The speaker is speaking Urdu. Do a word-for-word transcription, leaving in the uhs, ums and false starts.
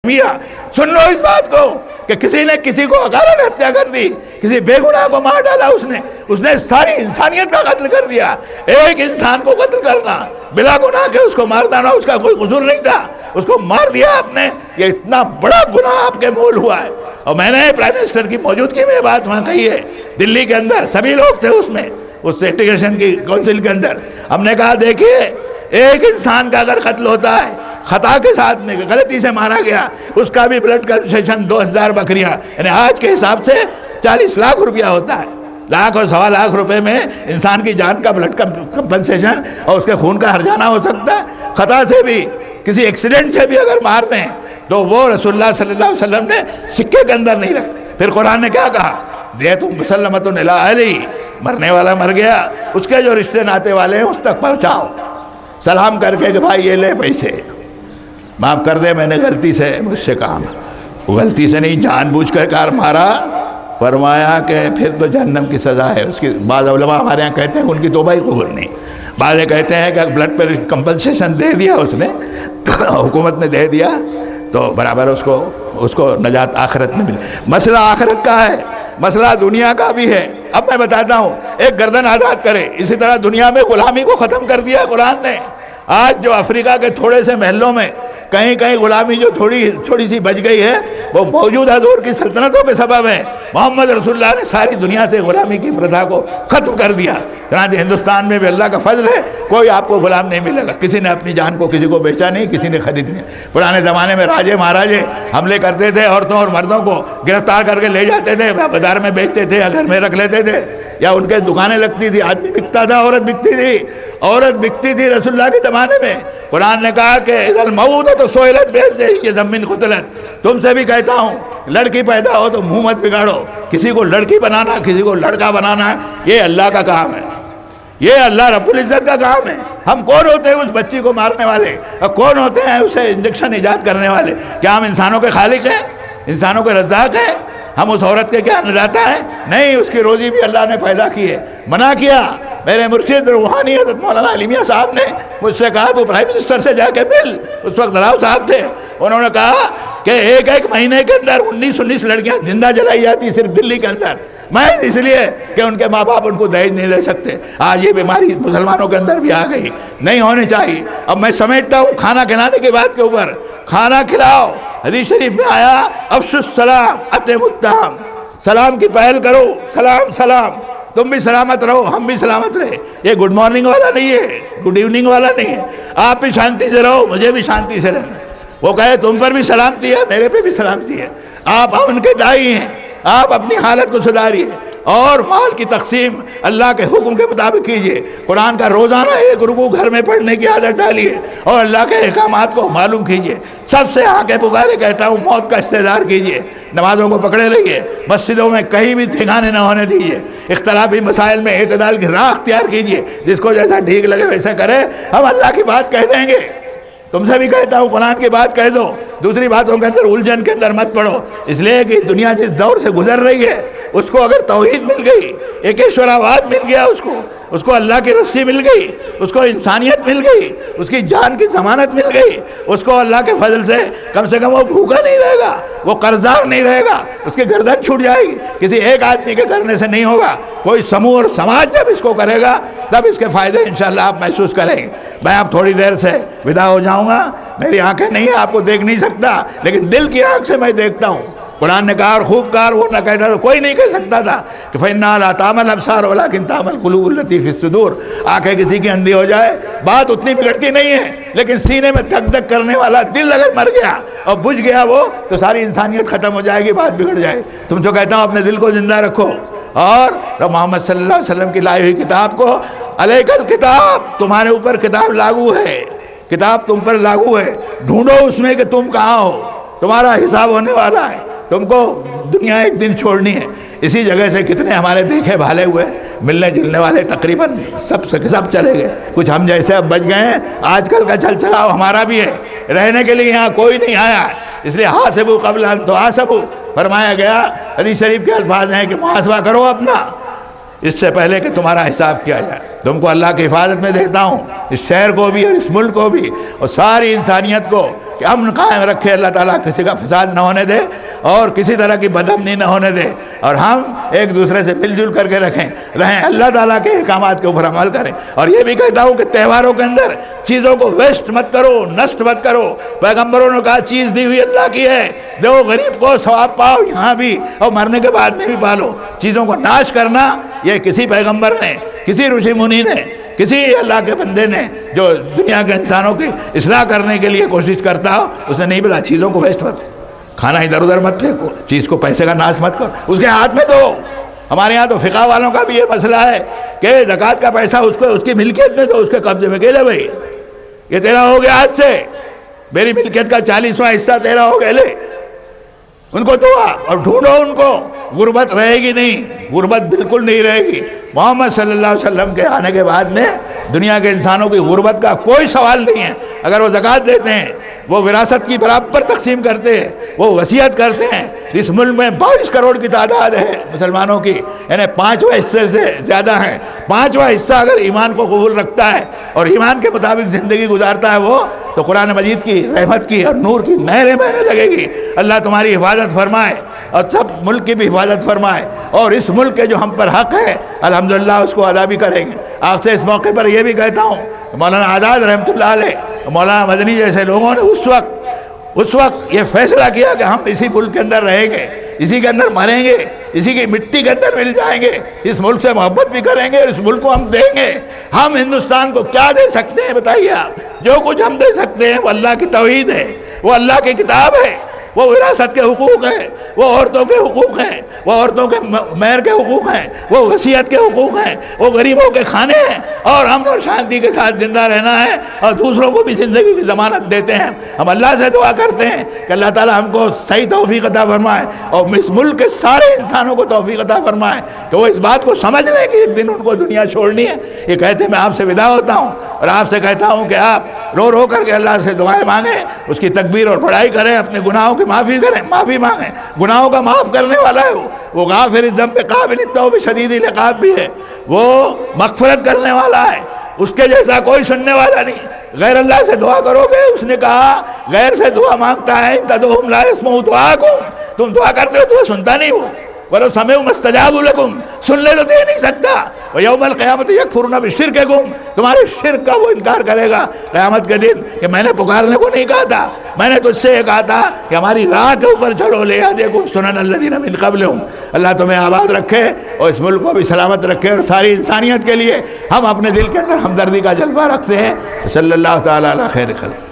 کیا۔ سن لو اس بات کو کہ کسی نے کسی کو اکارن ہتیا کر دی، کسی بے گناہ کو مار ڈالا، اس نے اس نے ساری انسانیت کا قتل کر دیا۔ ایک انسان کو قتل کرنا بلا گناہ کے اس کو مار دینا، اس کا کوئی قصور نہیں تھا، اس کو مار دیا آپ نے، یہ اتنا بڑا گناہ آپ کے مول ہوا ہے۔ اور میں نے پرائم منسٹر کی موجودگی میں بات وہاں کہی ہے، دلی کے اندر سبھی لوگ تھے اس میں، اس انٹیگریشن کی کونسل کے اندر، ہم نے کہا دیکھیے ایک انسان کا اگر قتل ہوتا ہے خطا کے ساتھ میں غلطی سے مارا گیا، اس کا بھی بلڈ کنسیشن دو ہزار بکریاں، یعنی آج کے حساب سے چالیس لاکھ روپیہ ہوتا ہے، لاکھ اور سوا لاکھ روپے میں انسان کی جان کا بلڈ کمپنسیشن اور اس کے خون کا ہرجانہ ہو سکتا ہے۔ خطا سے بھی کسی ایکسیڈنٹ سے بھی اگر مار دیں تو وہ رسول اللہ صلی اللہ علیہ وسلم نے سکے کے اندر نہیں رکھ۔ پھر قرآن نے کیا کہا؟ دیت مسلمۃ الی اہلہ، مرنے والا مر گیا، اس کے جو رشتے ناتے والے ہیں اس تک پہنچاؤ، سلام کر کے کہ بھائی یہ لے پیسے، معاف کر دے میں نے غلطی سے مجھ سے کام، وہ غلطی سے نہیں جان بوجھ کر کار مارا، فرمایا کہ پھر تو جہنم کی سزا ہے اس کی۔ بعض علماء ہمارے ہاں کہتے ہیں ان کی توبہ ہی قبول نہیں، بعض کہتے ہیں کہ بلڈ پر کمپنسیشن دے دیا اس نے، حکومت نے دے دیا تو برابر اس کو اس کو نجات آخرت میں ملی۔ مسئلہ آخرت کا ہے، مسئلہ دنیا کا بھی ہے۔ اب میں بتاتا ہوں، ایک گردن آزاد کرے، اسی طرح دنیا میں غلامی کو ختم کر دیا قرآن نے۔ آج جو افریقہ کے تھوڑے سے محلوں میں کہیں کہیں غلامی جو تھوڑی تھوڑی سی بچ گئی ہے، وہ موجودہ دور کی سلطنتوں کے سبب ہے۔ محمد رسول اللہ نے ساری دنیا سے غلامی کی پرتھا کو ختم کر دیا۔ چنانچہ ہندوستان میں بھی اللہ کا فضل ہے، کوئی آپ کو غلام نہیں ملے گا، کسی نے اپنی جان کو کسی کو بیچا نہیں، کسی نے خرید نہیں۔ پرانے زمانے میں راجے مہاراجے حملے کرتے تھے، عورتوں اور مردوں کو گرفتار کر کے لے جاتے تھے، بازار میں بیچتے تھے یا گھر میں رکھ لیتے تھے، یا ان کے دکانیں لگتی تھی، آدمی بکتا تھا، عورت بکتی تھی، عورت بکتی تھی رسول اللہ کے زمانے میں۔ قرآن نے کہا کہ اذا الموءودۃ سئلت بأي ذنب قتلت، تم سے بھی کہتا ہوں لڑکی پیدا ہو تو منہ مت بگاڑو، کسی کو لڑکی بنانا کسی کو لڑکا بنانا یہ اللہ کا کام ہے، یہ اللہ رب العزت کا کام ہے۔ ہم کون ہوتے ہیں اس بچی کو مارنے والے، اور کون ہوتے ہیں اسے انجیکشن ایجاد کرنے والے؟ کیا ہم انسانوں کے خالق ہیں، انسانوں کے رزاق ہیں؟ ہم اس عورت کے کیا انداتا ہے؟ نہیں، اس کی روزی بھی اللہ نے پیدا کی ہے۔ منع کیا، میرے مرشد روحانی حضرت مولانا علی میاں صاحب نے مجھ سے کہا وہ پرائم منسٹر سے جا کے مل، اس وقت راؤ صاحب تھے، انہوں نے کہا کہ ایک ایک مہینے کے اندر انیس انیس لڑکیاں زندہ جلائی جاتی صرف دلی کے اندر، میں اس لیے کہ ان کے ماں باپ ان کو دہیج نہیں دے سکتے۔ آج یہ بیماری مسلمانوں کے اندر بھی آ گئی، نہیں ہونی چاہیے۔ اب میں سمیٹتا ہوں کھانا کھلانے کی بات کے اوپر، کھانا کھلاؤ، حدیث شریف میں آیا افشوا السلام اطعموا الطعام، سلام کی پہل کرو، سلام سلام، تم بھی سلامت رہو ہم بھی سلامت رہے۔ یہ گڈ مارننگ والا نہیں ہے، گڈ ایوننگ والا نہیں ہے، آپ بھی شانتی سے رہو مجھے بھی شانتی سے رہنا۔ وہ کہے تم پر بھی سلامتی ہے میرے پہ بھی سلامتی ہے، آپ امن کے دائی ہیں، آپ اپنی حالت کو سدھاریے اور مال کی تقسیم اللہ کے حکم کے مطابق کیجئے۔ قرآن کا روزانہ ایک رکوع گھر میں پڑھنے کی عادت ڈالیے اور اللہ کے احکامات کو معلوم کیجئے۔ سب سے آنکھیں پکارے کہتا ہوں موت کا استحضار کیجئے، نمازوں کو پکڑے رہیے، مسجدوں میں کہیں بھی ٹھکانے نہ ہونے دیجئے، اختلافی مسائل میں اعتدال کی راہ اختیار کیجئے، جس کو جیسا ٹھیک لگے ویسا کرے، ہم اللہ کی بات کہہ دیں گے۔ تم سے بھی کہتا ہوں قرآن کی بات کہہ دو، دوسری باتوں کے اندر الجھن کے اندر مت پڑو، اس لیے کہ دنیا جس دور سے گزر رہی ہے اس کو اگر توحید مل گئی، ایکیشورآباد مل گیا، اس کو اس کو اللہ کی رسی مل گئی، اس کو انسانیت مل گئی، اس کی جان کی ضمانت مل گئی، اس کو اللہ کے فضل سے کم سے کم وہ بھوکا نہیں رہے گا، وہ قرضدار نہیں رہے گا، اس کی گردن چھوٹ جائے گی، کسی ایک آدمی کے کرنے سے نہیں ہوگا، کوئی سموہ اور سماج جب اس کو کرے گا تب اس کے فائدے انشاءاللہ آپ محسوس کریں گے۔ میں اب تھوڑی دیر سے ودا ہو جاؤں گا، میری آنکھیں نہیں ہیں آپ کو دیکھ نہیں سکتا، لیکن دل کی آنکھ سے میں دیکھتا ہوں۔ قرآن نے کہا اور خوب کہا، وہ نہ کہتا تو کوئی نہیں کہہ سکتا تھا کہ فَإِنَّهَا لَا تَعْمَى الْأَبْصَارُ وَلَكِنْ تَعْمَى الْقُلُوبُ الَّتِي فِي الصُّدُورِ، آنکھیں کسی کی اندھی ہو جائے بات اتنی بگڑتی نہیں ہے، لیکن سینے میں دھک دھک کرنے والا دل اگر مر گیا اور بجھ گیا وہ تو ساری انسانیت ختم ہو جائے گی، بات بگڑ جائے۔ تم جو کہتا ہوں اپنے دل کو زندہ رکھو اور محمد صلی اللہ علیہ وسلم کی لائی ہوئی کتاب کو، علیک الکتاب، تمہارے اوپر کتاب لاگو ہے، کتاب تم پر لاگو ہے، ڈھونڈو اس میں کہ تم کہاں ہو، تمہارا حساب ہونے والا ہے، تم کو دنیا ایک دن چھوڑنی ہے۔ اسی جگہ سے کتنے ہمارے دیکھے بھالے ہوئے ملنے جلنے والے تقریباً سب سے سب چلے گئے، کچھ ہم جیسے اب بچ گئے ہیں۔ آج کل کا چل چلاؤ ہمارا بھی ہے، رہنے کے لیے یہاں کوئی نہیں آیا ہے، اس لیے حاسبوا قبل ان تحاسبوا فرمایا گیا۔ حدیث شریف کے الفاظ ہیں کہ محاسبہ کرو اپنا، اس سے پہلے کہ تمہارا حساب کیا جائے۔ تم کو اللہ کی حفاظت میں دیکھتا ہوں، اس شہر کو بھی اور اس ملک کو بھی اور ساری انسانیت کو، کہ امن قائم رکھے اللہ تعالیٰ، کسی کا فساد نہ ہونے دے اور کسی طرح کی بدامنی نہ ہونے دے، اور ہم ایک دوسرے سے مل جل کر کے رکھیں رہیں، اللہ تعالیٰ کے احکامات کے اوپر عمل کریں۔ اور یہ بھی کہتا ہوں کہ تہواروں کے اندر چیزوں کو ویسٹ مت کرو، نشٹ مت کرو۔ پیغمبروں نے کہا چیز دی ہوئی اللہ کی ہے، دو غریب کو ثواب پاؤ یہاں بھی اور مرنے کے بعد میں بھی پالو۔ چیزوں کو ناش کرنا یہ کسی پیغمبر نے، کسی رشی منی نے، کسی اللہ کے بندے نے جو دنیا کے انسانوں کی اصلاح کرنے کے لیے کوشش کرتا ہو، اس نے نہیں بتا چیزوں کو ویسٹ مت، کھانا ادھر ادھر مت پھینکو، چیز کو پیسے کا ناش مت کرو، اس کے ہاتھ میں دو۔ ہمارے یہاں تو فقہ والوں کا بھی یہ مسئلہ ہے کہ زکوٰۃ کا پیسہ اس کو اس کی ملکیت میں دو، اس کے قبضے میں کہ لے بھائی یہ تیرا ہو گیا، آج سے میری ملکیت کا چالیسواں حصہ تیرا ہو گیا، لے ان کو دعا اور ڈھونڈو ان کو۔ غربت رہے گی نہیں، غربت بالکل نہیں رہے گی۔ محمد صلی اللہ علیہ وسلم کے آنے کے بعد میں دنیا کے انسانوں کی غربت کا کوئی سوال نہیں ہے۔ اگر وہ زکوٰۃ دیتے ہیں، وہ وراثت کی برابر تقسیم کرتے ہیں، وہ وصیت کرتے ہیں۔ اس ملک میں بائیس کروڑ کی تعداد ہے مسلمانوں کی، یعنی پانچواں حصے سے زیادہ ہیں۔ پانچواں حصہ اگر ایمان کو قبول رکھتا ہے اور ایمان کے مطابق زندگی گزارتا ہے وہ، تو قرآن مجید کی رحمت کی اور نور کی نہریں بہنے لگے گی۔ اللہ تمہاری حفاظت فرمائے اور سب ملک کی بھی حفاظت فرمائے، اور اس ملک کے جو ہم پر حق ہے الحمدللہ اس کو ادا بھی کریں گے۔ آپ سے اس موقع پر یہ بھی کہتا ہوں کہ مولانا آزاد رحمۃ اللہ علیہ، مولانا مدنی جیسے لوگوں نے اس وقت اس وقت یہ فیصلہ کیا کہ ہم اسی ملک کے اندر رہیں گے، اسی کے اندر مریں گے، اسی کی مٹی کے اندر مل جائیں گے، اس ملک سے محبت بھی کریں گے اور اس ملک کو ہم دیں گے۔ ہم ہندوستان کو کیا دے سکتے ہیں بتائیے آپ؟ جو کچھ ہم دے سکتے ہیں وہ اللہ کی توحید ہے، وہ اللہ کی کتاب ہے، وہ وراثت کے حقوق ہیں، وہ عورتوں کے حقوق ہیں، وہ عورتوں کے مہر کے حقوق ہیں، وہ وصیت کے حقوق ہیں، وہ غریبوں کے کھانے ہیں، اور ہم اور شانتی کے ساتھ زندہ رہنا ہے اور دوسروں کو بھی زندگی کی ضمانت دیتے ہیں۔ ہم اللہ سے دعا کرتے ہیں کہ اللہ تعالی ہم کو صحیح توفیق عطا فرمائے اور اس ملک کے سارے انسانوں کو توفیق عطا فرمائے کہ وہ اس بات کو سمجھ لیں کہ ایک دن ان کو دنیا چھوڑنی ہے۔ یہ کہتے میں آپ سے ودا ہوتا ہوں اور آپ سے کہتا ہوں کہ آپ رو رو کر کے اللہ سے دعائیں مانگیں، اس کی تکبیر اور بڑائی کریں، اپنے گناہوں کی معافی کریں، معافی مانگیں۔ گناہوں کا معاف کرنے والا ہے وہ وہ غافر الذنب قابل التوب شدید العقاب بھی ہے، وہ مغفرت کرنے والا ہے، اس کے جیسا کوئی سننے والا نہیں۔ غیر اللہ سے دعا کرو گے، اس نے کہا غیر سے دعا مانگتا ہے تدعوہم لا يسمعوا دعاءکم، تم دعا کرتے ہو تو سنتا نہیں وہ، وَلَوْ سَمِعُوا مَا اسْتَجَابُوا لَكُمْ، سن لے تو دے نہیں سکتا۔ وَيَوْمَ الْقِيَامَةِ يَكْفُرُونَ بِشِرْكِكُمْ، تمہارے شرک کا وہ انکار کرے گا قیامت کے دن کہ میں نے پکارنے کو نہیں کہا تھا، میں نے تجھ سے یہ کہا تھا کہ ہماری راہ کے اوپر چلو، لِيَهْدِيَكُمْ سُنَنَ الَّذِينَ مِن قَبْلِكُمْ۔ اللہ تمہیں آباد رکھے اور اس ملک کو بھی سلامت رکھے، اور ساری انسانیت کے لیے ہم اپنے دل کے اندر ہمدردی کا جذبہ رکھتے ہیں۔ صلی اللہ تعالیٰ علی خیر خلق۔